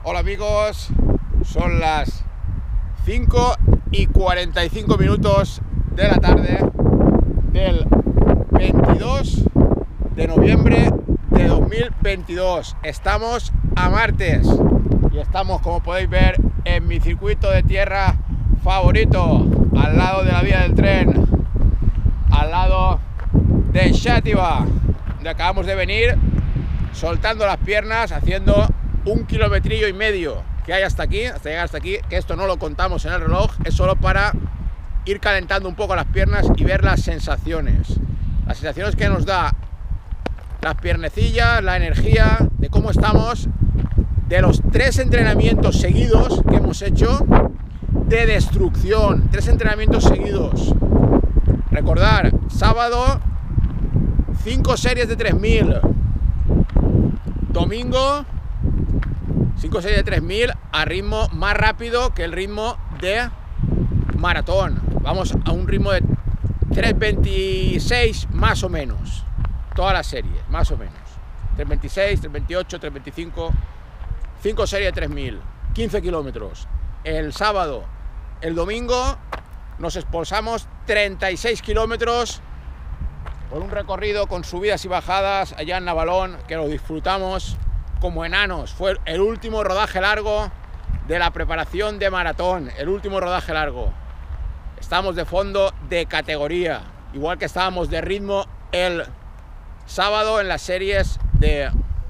Hola amigos, son las 5:45 de la tarde del 22 de noviembre de 2022. Estamos a martes y estamos, como podéis ver, en mi circuito de tierra favorito, al lado de la vía del tren, al lado de Xàtiva, donde acabamos de venir, soltando las piernas, haciendo 1,5 kilómetros que hay hasta llegar hasta aquí, que esto no lo contamos en el reloj, es solo para ir calentando un poco las piernas y ver las sensaciones que nos da las piernecillas, la energía, de cómo estamos, de los 3 entrenamientos seguidos que hemos hecho de destrucción, 3 entrenamientos seguidos. Recordar, sábado 5 series de 3000, domingo 5 series de 3000 a ritmo más rápido que el ritmo de maratón. Vamos a un ritmo de 3:26 más o menos, todas las series, más o menos 3:26, 3:28, 3:25, 5 series de 3000, 15 kilómetros. El sábado, el domingo nos expulsamos 36 kilómetros por un recorrido con subidas y bajadas allá en Navalón, que lo disfrutamos como enanos. Fue el último rodaje largo de la preparación de maratón, el último rodaje largo. Estamos de fondo de categoría, igual que estábamos de ritmo el sábado en las series de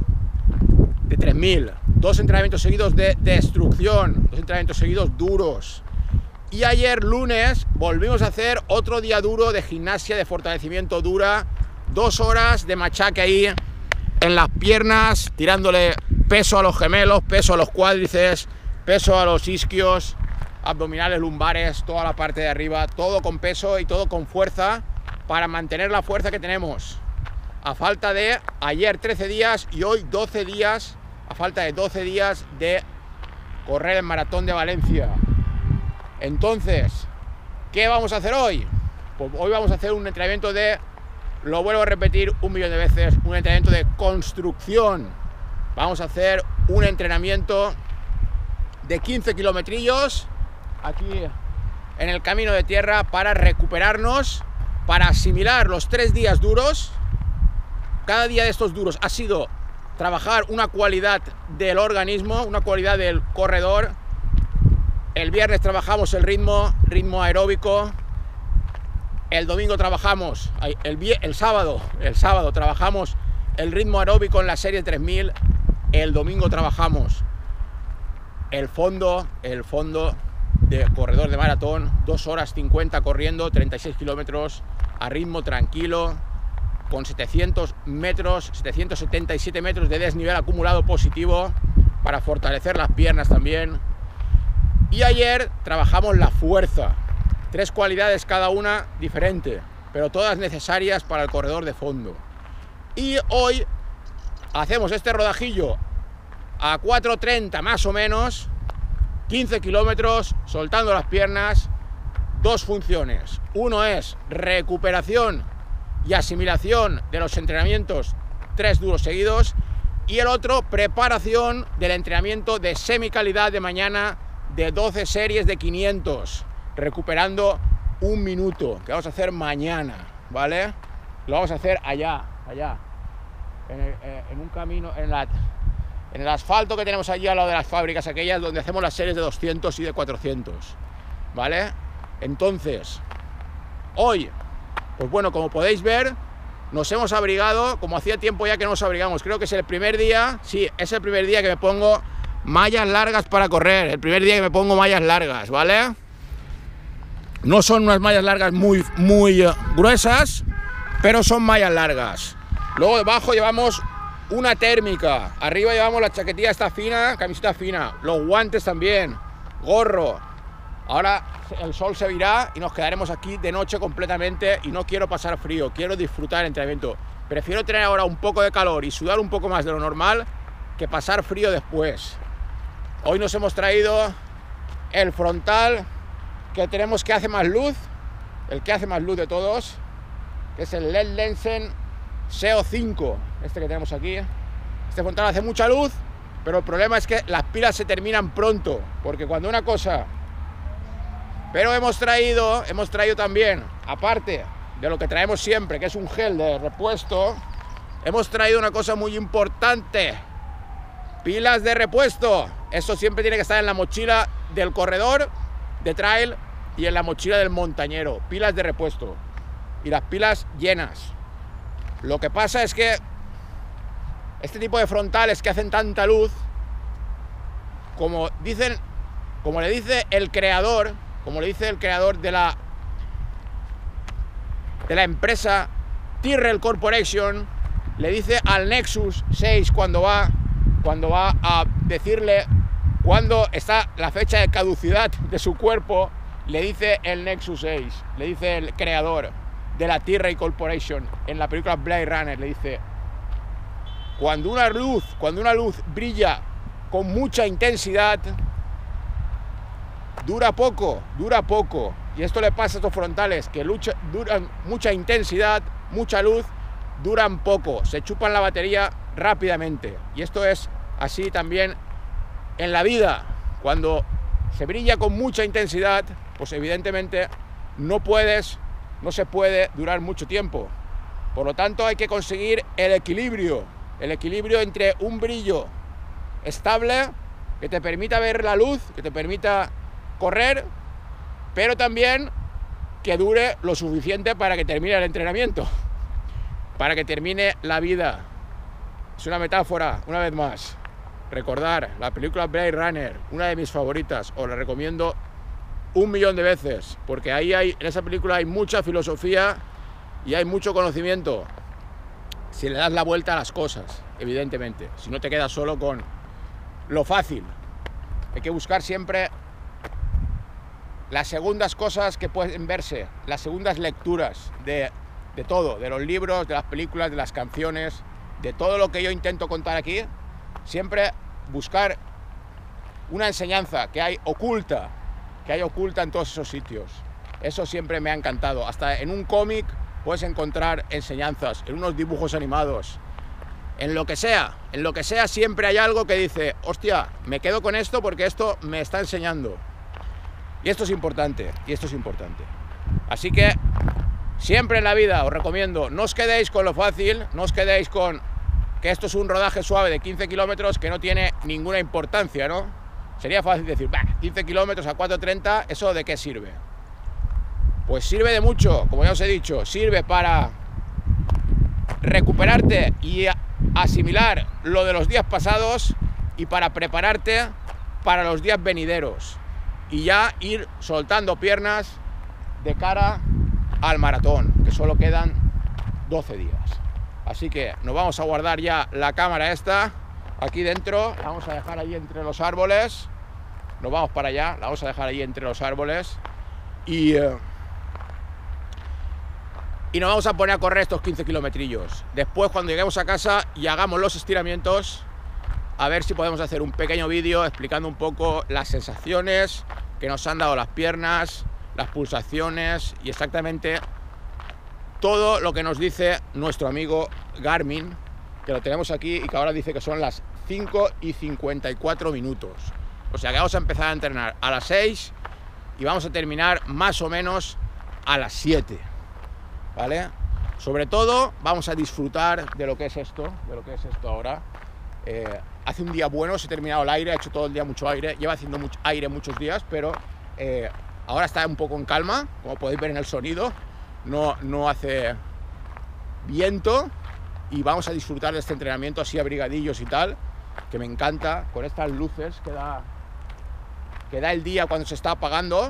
3000. 2 entrenamientos seguidos de destrucción, 2 entrenamientos seguidos duros. Y ayer lunes volvimos a hacer otro día duro de gimnasia de fortalecimiento dura, 2 horas de machaque ahí en las piernas, tirándole peso a los gemelos, peso a los cuádriceps, peso a los isquios, abdominales, lumbares, toda la parte de arriba, todo con peso y todo con fuerza para mantener la fuerza que tenemos. A falta de ayer 13 días y hoy 12 días, a falta de 12 días de correr el maratón de Valencia. Entonces, ¿qué vamos a hacer hoy? Pues hoy vamos a hacer un entrenamiento de, lo vuelvo a repetir 1.000.000 de veces, un entrenamiento de construcción. Vamos a hacer un entrenamiento de 15 kilometrillos aquí en el camino de tierra para recuperarnos, para asimilar los 3 días duros. Cada día de estos duros ha sido trabajar una cualidad del organismo, una cualidad del corredor. El viernes trabajamos el ritmo aeróbico. El domingo trabajamos, el sábado trabajamos el ritmo aeróbico en la serie 3000. El domingo trabajamos el fondo de corredor de maratón, 2 horas 50 corriendo, 36 kilómetros a ritmo tranquilo, con 777 metros de desnivel acumulado positivo para fortalecer las piernas también. Y ayer trabajamos la fuerza, 3 cualidades cada una diferente, pero todas necesarias para el corredor de fondo. Y hoy hacemos este rodajillo a 4:30 más o menos, 15 kilómetros, soltando las piernas, 2 funciones. Uno es recuperación y asimilación de los entrenamientos 3 duros seguidos, y el otro, preparación del entrenamiento de semicalidad de mañana de 12 series de 500, recuperando 1 minuto, que vamos a hacer mañana, ¿vale? Lo vamos a hacer allá, en un camino, en el asfalto que tenemos allí al lado de las fábricas aquellas, donde hacemos las series de 200 y de 400, ¿vale? Entonces, hoy, pues bueno, como podéis ver, nos hemos abrigado, como hacía tiempo ya que nos abrigamos. Creo que es el primer día, sí, es el primer día que me pongo mallas largas para correr, el primer día que me pongo mallas largas, ¿vale? No son unas mallas largas muy gruesas, pero son mallas largas. Luego debajo llevamos una térmica, arriba llevamos la chaquetilla esta fina, camiseta fina, los guantes también, gorro. Ahora el sol se virá y nos quedaremos aquí de noche completamente, y no quiero pasar frío, quiero disfrutar el entrenamiento. Prefiero tener ahora un poco de calor y sudar un poco más de lo normal que pasar frío después. Hoy nos hemos traído el frontal que tenemos, que hace más luz, el que hace más luz de todos, que es el LED Lensen CO5, este que tenemos aquí. Este frontal hace mucha luz Pero el problema es que las pilas se terminan pronto, porque cuando una cosa... Pero hemos traído también, aparte de lo que traemos siempre, que es un gel de repuesto, hemos traído una cosa muy importante: pilas de repuesto. Eso siempre tiene que estar en la mochila del corredor de trail y en la mochila del montañero. Pilas de repuesto. Y las pilas llenas. Lo que pasa es que este tipo de frontales que hacen tanta luz, como le dice el creador de la empresa Tyrrell Corporation, le dice al Nexus 6 cuando va a decirle cuándo está la fecha de caducidad de su cuerpo, le dice el Nexus 6, le dice el creador de la Tyrrell Corporation en la película Blade Runner, le dice: cuando una luz brilla con mucha intensidad, dura poco. Y esto le pasa a estos frontales, que duran mucha intensidad, mucha luz, duran poco, se chupan la batería rápidamente. Y esto es así también en la vida. Cuando se brilla con mucha intensidad, pues evidentemente no se puede durar mucho tiempo. Por lo tanto, hay que conseguir el equilibrio entre un brillo estable, que te permita ver la luz, que te permita correr, pero también que dure lo suficiente para que termine el entrenamiento, para que termine la vida. Es una metáfora, una vez más. Recordar la película Blade Runner, una de mis favoritas, os la recomiendo 1.000.000 de veces, porque en esa película hay mucha filosofía y hay mucho conocimiento, si le das la vuelta a las cosas, evidentemente, si no te quedas solo con lo fácil. Hay que buscar siempre las segundas cosas que pueden verse, las segundas lecturas de todo, de los libros, de las películas, de las canciones, de todo lo que yo intento contar aquí. Siempre buscar una enseñanza que hay oculta en todos esos sitios. Eso siempre me ha encantado. Hasta en un cómic puedes encontrar enseñanzas, en unos dibujos animados, en lo que sea siempre hay algo que dice: hostia, me quedo con esto porque esto me está enseñando. Y esto es importante, Así que siempre en la vida os recomiendo, no os quedéis con lo fácil, no os quedéis con que esto es un rodaje suave de 15 kilómetros que no tiene ninguna importancia, ¿no? Sería fácil decir, 15 kilómetros a 4:30, ¿eso de qué sirve? Pues sirve de mucho, como ya os he dicho, sirve para recuperarte y asimilar lo de los días pasados y para prepararte para los días venideros y ya ir soltando piernas de cara al maratón, que solo quedan 12 días. Así que nos vamos a guardar ya la cámara esta aquí dentro, la vamos a dejar ahí entre los árboles, nos vamos para allá, la vamos a dejar ahí entre los árboles y nos vamos a poner a correr estos 15 kilometrillos. Después, cuando lleguemos a casa y hagamos los estiramientos, a ver si podemos hacer un pequeño vídeo explicando un poco las sensaciones que nos han dado las piernas, las pulsaciones y exactamente todo lo que nos dice nuestro amigo Garmin, que lo tenemos aquí y que ahora dice que son las 5:54 minutos. O sea que vamos a empezar a entrenar a las 6 y vamos a terminar más o menos a las 7, ¿vale? Sobre todo vamos a disfrutar de lo que es esto, ahora. Hace un día bueno, se ha terminado el aire, ha hecho todo el día mucho aire, lleva haciendo mucho aire muchos días, pero ahora está un poco en calma, como podéis ver en el sonido, no hace viento y vamos a disfrutar de este entrenamiento así abrigadillos y tal, que me encanta, con estas luces que da el día cuando se está apagando.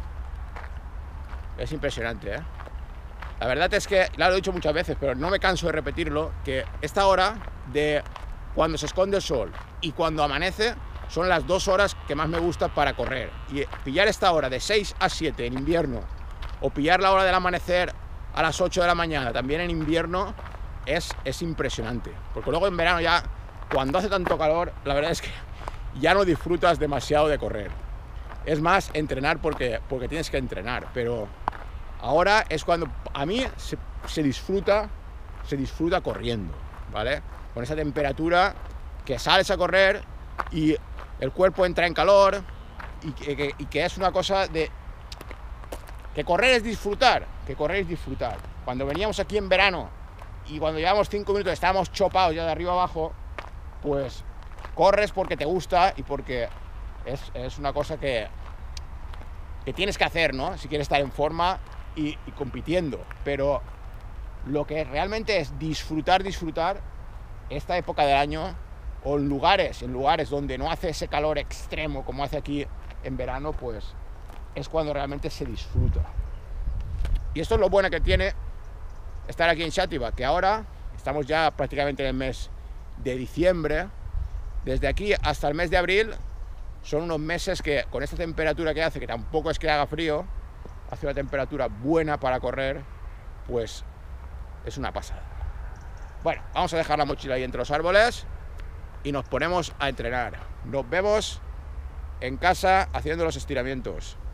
Es impresionante, ¿eh? La verdad es que, ya lo he dicho muchas veces, pero no me canso de repetirlo, que esta hora de cuando se esconde el sol y cuando amanece son las 2 horas que más me gusta para correr. Y pillar esta hora de 6 a 7 en invierno o pillar la hora del amanecer a las 8 de la mañana también en invierno es impresionante. Porque luego en verano ya, cuando hace tanto calor, la verdad es que ya no disfrutas demasiado de correr. Es más entrenar porque tienes que entrenar, pero ahora es cuando a mí se disfruta corriendo, ¿vale? Con esa temperatura que sales a correr y el cuerpo entra en calor y que es una cosa de que correr es disfrutar, Cuando veníamos aquí en verano y cuando llevamos 5 minutos estábamos chopados ya de arriba abajo, pues corres porque te gusta y porque es una cosa que tienes que hacer, ¿no? Si quieres estar en forma y compitiendo. Pero lo que realmente es disfrutar esta época del año, o en lugares donde no hace ese calor extremo como hace aquí en verano, pues es cuando realmente se disfruta. Y esto es lo bueno que tiene estar aquí en Xàtiva, que ahora estamos ya prácticamente en el mes de diciembre. Desde aquí hasta el mes de abril son unos meses que, con esta temperatura que hace, que tampoco es que haga frío, hace una temperatura buena para correr, pues es una pasada. Bueno, vamos a dejar la mochila ahí entre los árboles y nos ponemos a entrenar. Nos vemos en casa haciendo los estiramientos.